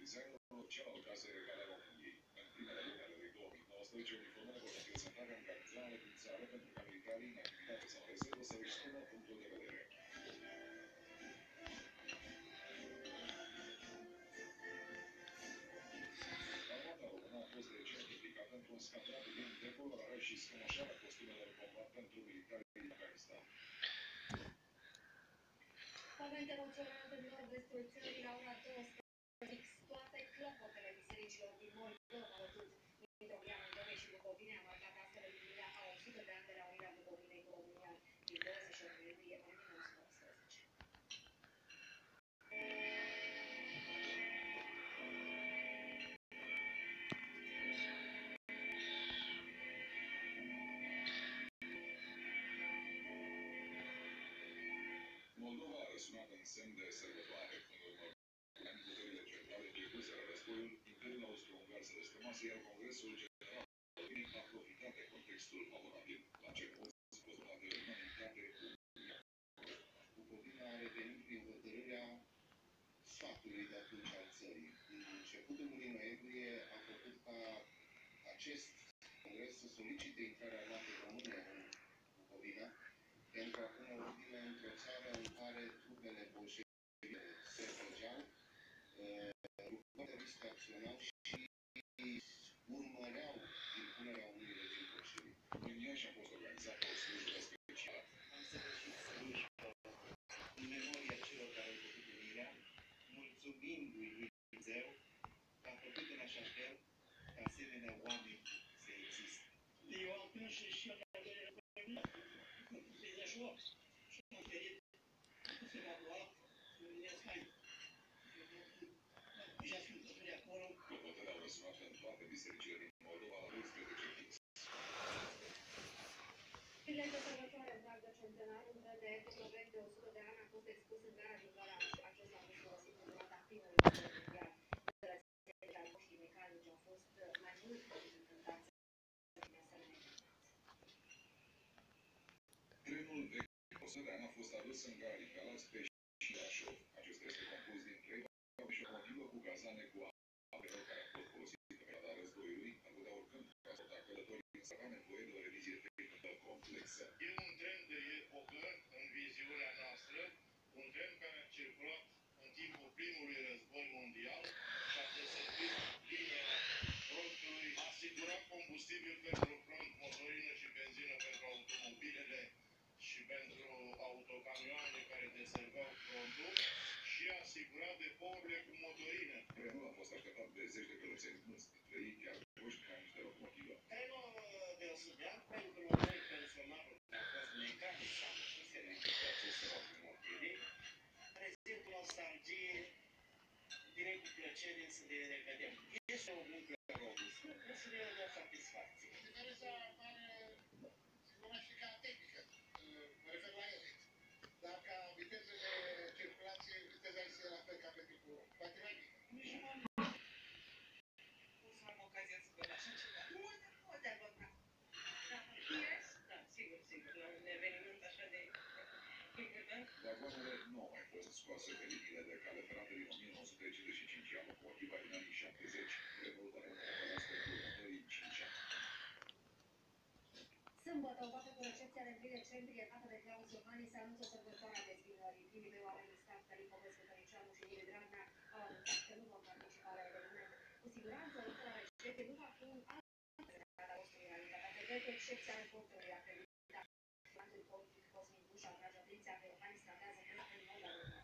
designul celor case regale a României. În primele luni ale lui 2019, uniformele vor fi prezentate în garnizoanele din țară pentru ca militarii în activitate sau rezervă să își spună punctul de vedere. Armata română a fost recent implicată într-un scandal privind decolorarea și scămoșarea costumelor combat pentru militarii din Afganistan. Moment emoționant în nord-vestul țării, la ora 12, toate clopotele bisericilor din Moldova au bătut. Mitropolia Moldovei și Bucovinei a marcat astfel împlinirea a 100 de ani de la unirea Bucovinei cu România din 28 noiembrie 1918. Moldova a răsunat în semn de sărbătoare. În urmă cu ani, puterile centrale pierduseră războiul, Imperiul Austro-Ungar se răstămase, iar Congresul General al României a profitat de contextul favorabil. La început, spozonată unanimitate cu Uniunea. Bucovina a revenit prin hotărârea sfatului de atunci al țării. În începutul lunii noiembrie a făcut ca acest congres să solicite intrarea armatei române în Bucovina pentru a pune ordine într-o țară în care trupele bolșevice se trăgeau, grupările teroriste acționau și urmăreau impunerea unui regim bolșevic. În Iași a fost organizată o slujbă specială. Am săvârșit slujba în memoria celor care au făcut unirea, mulțumindu-i lui Dumnezeu că a făcut în așa fel ca asemenea oameni să existe. Eu am prins și eu la 38 și am ferit să mă lua, să vedeți mai. Deja Sfântături acolo. Clopotele au răsunat în toate bisericile din Moldova la 12 fix. Zilele de sărbătoare în Gardă Centenar, un tren de ecoproven de 100 de ani a fost expus în gara din Galați. Acesta a fost folosit în durata primului război mondial. Operațiile mecanici au fost mai mult decât încântați din asemenea informații. Trenul vechi de 100 de ani a fost adus în gara din Galați pe Iașov. Acesta este compus din 3 vagoni și o motivă cu cazane cu apă care a fost folosit pe perioada războiului, ar putea oricând transporta călătorii, însă avea nevoie de o revizie tehnică complexă. E un tren de epocă în viziunea noastră, un tren care a circulat în timpul primului război mondial și a deservit linia frontului, a asigurat combustibil pentru front, motorină și benzină pentru automobilele și pentru autocamioane care deserveau frontul și a asigurat depourile cu motorină. Trenul a fost așteptat de zeci de călățeni, mulți dintre ei chiar puși ca niște locomotivă. Trenul de 100 de ani, pentru noi pensionarul care a fost mecanic sau nu se reîncepe aceste locomotive, prezintă nostalgie, vine cu plăcere să le revedem. Este o muncă robustă, să ne dea satisfacție. Diferența apare, numai și ca tehnică, mă refer la ele. Dar ca viteză de circulație, viteza este la fel ca pe tipul, poate mai mică. Nici nu am O să am ocazia să văd așa ceva. Poate vota. Yes? Da, sigur, sigur. La un eveniment așa de important. Vagoanele nu au mai fost scoase pe liniile de cale ferată din 1955, iar locomotiva din anii 70. Trenul va rămâne operat pentru următorii 5 ani. Sâmbătă, odată cu recepția de 1 decembrie, dată de Claus Iohannis, se anunță sărbătoarea dezbinării. Primii doi oameni în stat, Călin Popescu Tăricianu și Liviu Dragnea, au anunțat că nu vor participa la eveniment. Cu siguranță, lucrarea recepției nu va fi un alt rezultat al postului realitate, cu excepția reportului acreditat. Anul politic Cosmin Buș atrage atenția că Iohannis tratează în mod anormal.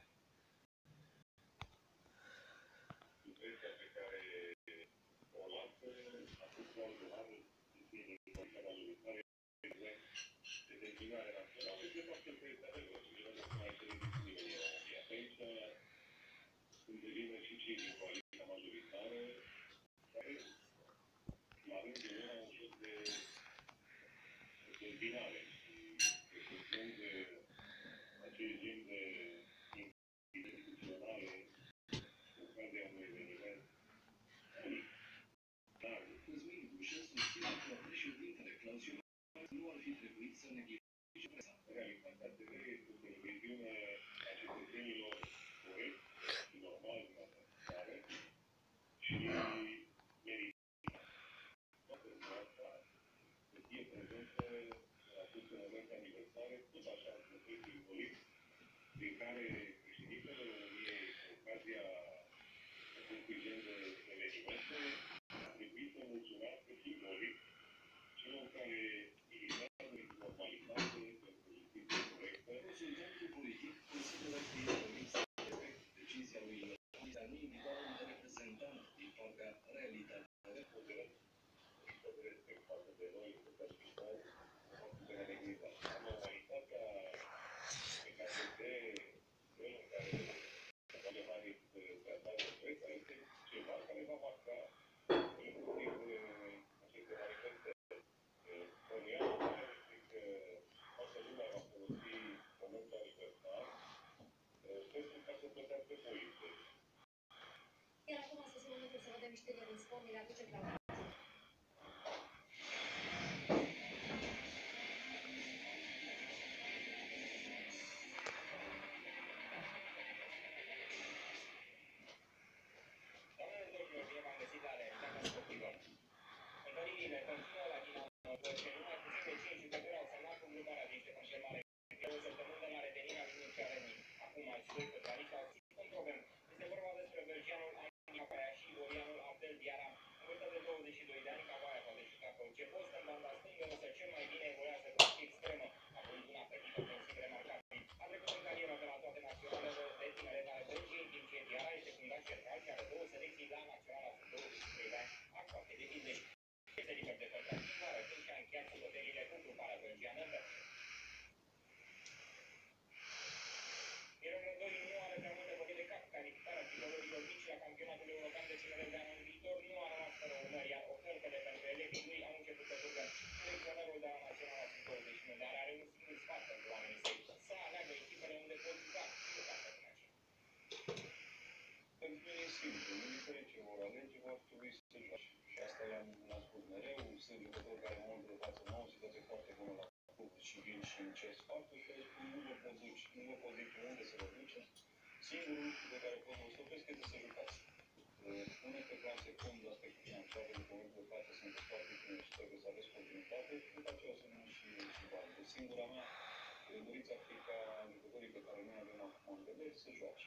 Intenția pe care o lasă acum Claus Iohannis din Comisia Majoritară de dezbinare națională și de fapt el trebuie să alegă să mai întâlnit nimeni în România. Pe aici intervine și cei din Coaliția Majoritară care la rândul lor au un fel de dezbinare și presupun de acei gen de instituționale cu ocazia unui eveniment unic. Dar Cosmin Bușă susține că președintele Claus Iohannis nu ar fi trebuit să neglijeze presa. Realitatea TV este o televiziune a cetățenilor corecți și normali în atmosferă, merită. Toată lumea asta să fie prezentă la aceste momente aniversare, tot așa un fel simbolic, prin care președintele României, cu ocazia acestui gen de evenimente, a trebuit să mulțumească simbolic celor care militează în normalitate pentru justiție corectă. Consultantul politic consideră că e corect să respecte decizia lui Iohannis de a nu invita un reprezentant din partea realității. Considerăm că de respect față de noi, de persoane, faptul că ne-am existat. Normalitatea pe care este felul în care Iohannis tratează presa este ceva care va marca inclusiv aceste manifestări. Bănuialul mare este că toată lumea va folosi momentul aniversar pentru ca să plătească polițe. Iar acum a sosit momentul să vedem știrile din sport, ni le aduce Claudia. Doamnelor, domnilor, bine v-am găsit la realitatea sportivă. Întâlnirile continuă la Dinamo, deoarece în numai puțin de 5 jucători au semnat cu gruparea din Ștefan cel Mare. De o săptămână de la revenirea lui Mircea Reni. Acum alți doi fotbaliști au ținut controverm. Este vorba despre belgianul Andy Capaia și ivorianul Abdel Diarra. În vârstă de 22 de ani, Capaia poate juca pe orice post, în banda stângă, însă cel mai bine evoluează cu extremă, având un apetită ofensiv remarcabil. A trecut în carieră pe la toate naționalele de tineret ale Belgiei, în timp ce Diarra este fundaș central și are două selecții la naționala sub 23 de ani, aproape de fitness. Este liber de contract în vară, când și-a încheiat sărbătorile cu gruparea belgiană. Mirel Rădoi nu are prea multe bătăi de cap. Calificarea tricolărilor mici la campionatul european de tineret de anul viitor nu a rămas fără urmări, iar ofertele pentru elevii lui au început să curgă. Selecționerul de la naționala sub 21 de ani are un singur sfat pentru oamenii săi: să aleagă echipele unde pot juca și juca pe financiar. Pentru mine e simplu, indiferent ce vor alege, vor trebui să joace. Și asta le-am spus mereu, sunt jucători care în momentul de față nu au o situație foarte bună la club și vin și îmi cer sfatul și le spun nu vă pot duce, nu vă pot zice unde să vă duceți. Singurul lucru pe care pot să vă stopesc este să jucați. Puneți pe plan secund aspectul financiar, pentru că în momentul de față sunt foarte bine și trebuie să aveți continuitate și după aceea o să vină și bani. Deci singura mea dorință ar fi ca jucătorii pe care noi avem acum în vedere să joace.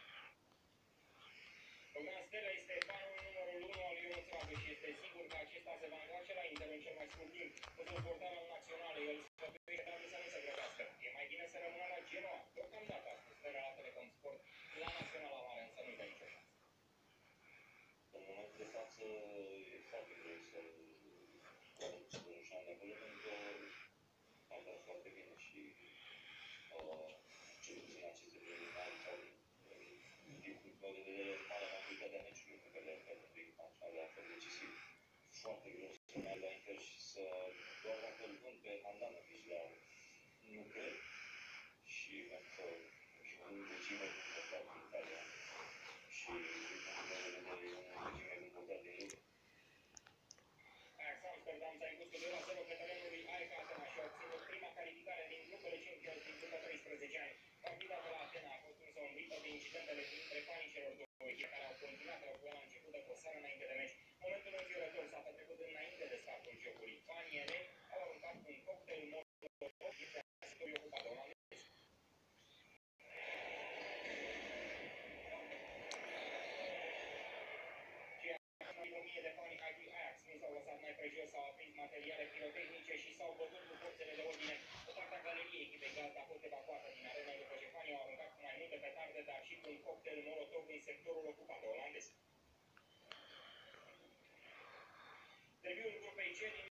Bogdan Stelă este fanul numărul 1 al lui Ionuț Radu și este sigur că acesta se va întoarce la Inter în cel mai scurt timp. În portarul național, el sfătuiește Radu să nu se grăbească. E mai bine să rămână la Genoa. Deocamdată, a spus Stelă la Telecom Sport. La Naționala Mare însă nu-i dă nicio șansă. În momentul de față e foarte greu să-l scoată acolo, pentru că arată foarte bine și cel puțin aceste primele ani sau din punctul meu de vedere, marea majoritatea meciurilor pe care le-am jucat pentru echipa națională a fost decisiv. Foarte greu să merg la Inter și să doar dacă îl vând pe Handanovic la nu cred și pentru că și un regime din portat din Italia și din punctul meu de vedere e un regime din portat din lume. Ajax Amsterdam s-a impus cu 2-0 pe terenul lui AEK Atena și a obținut prima calificare din grupele Champions din după 13 ani. Partida de la Atena a fost însă ombrită de incidentele dintre fanii celor două echipe care au continuat războiul începută cu o seară înainte de meci. Momentul înfiorător s-a petrecut înainte de startul jocului. Fanii eleni au aruncat un cocktail molotov dintre sectorul ocupat de olandez. O mie de fani ai lui Ajax nu s-au lăsat mai prejos, s-au aprins materiale pirotehnice și s-au bătut cu forțele de ordine. O parte a galeriei echipei gazdă a fost evacuată din arenă după ce fanii au aruncat cu mai multe petarde, dar și cu un cocktail molotov în sectorul ocupat de olandez. Derbiul grupei C din